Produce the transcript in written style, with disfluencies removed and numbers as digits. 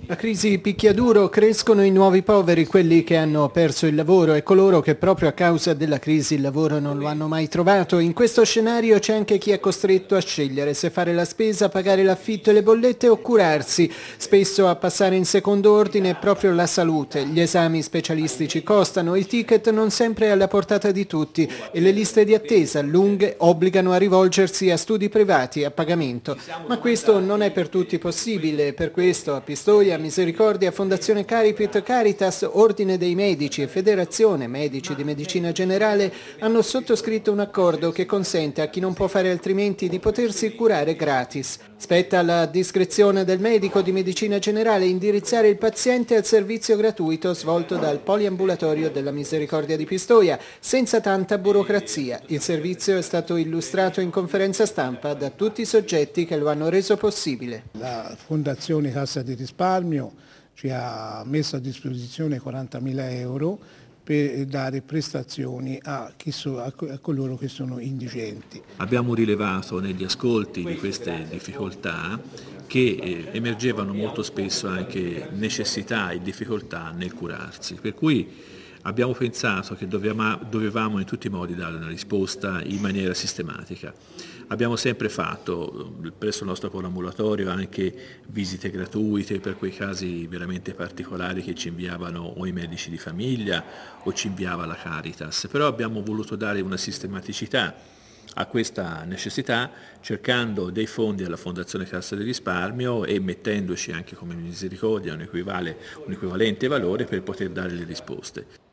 La crisi picchia duro, crescono i nuovi poveri, quelli che hanno perso il lavoro e coloro che proprio a causa della crisi il lavoro non lo hanno mai trovato. In questo scenario c'è anche chi è costretto a scegliere se fare la spesa, pagare l'affitto e le bollette o curarsi. Spesso a passare in secondo ordine è proprio la salute. Gli esami specialistici costano, il ticket non sempre è alla portata di tutti e le liste di attesa lunghe obbligano a rivolgersi a studi privati a pagamento. Ma questo non è per tutti possibile, per questo a Pistoia Misericordia, Fondazione Caripit, Caritas, Ordine dei Medici e Federazione Medici di Medicina Generale hanno sottoscritto un accordo che consente a chi non può fare altrimenti di potersi curare gratis. Spetta alla discrezione del medico di Medicina Generale indirizzare il paziente al servizio gratuito svolto dal poliambulatorio della Misericordia di Pistoia, senza tanta burocrazia. Il servizio è stato illustrato in conferenza stampa da tutti i soggetti che lo hanno reso possibile. La Fondazione Cassa di Risparmio ci ha messo a disposizione 40.000 euro per dare prestazioni a coloro che sono indigenti. Abbiamo rilevato negli ascolti di queste difficoltà che emergevano molto spesso anche necessità e difficoltà nel curarsi, per cui abbiamo pensato che dovevamo in tutti i modi dare una risposta in maniera sistematica. Abbiamo sempre fatto presso il nostro poliambulatorio anche visite gratuite per quei casi veramente particolari che ci inviavano o i medici di famiglia o ci inviava la Caritas, però abbiamo voluto dare una sistematicità a questa necessità cercando dei fondi alla Fondazione Cassa di Risparmio e mettendoci anche come misericordia un equivalente valore per poter dare le risposte.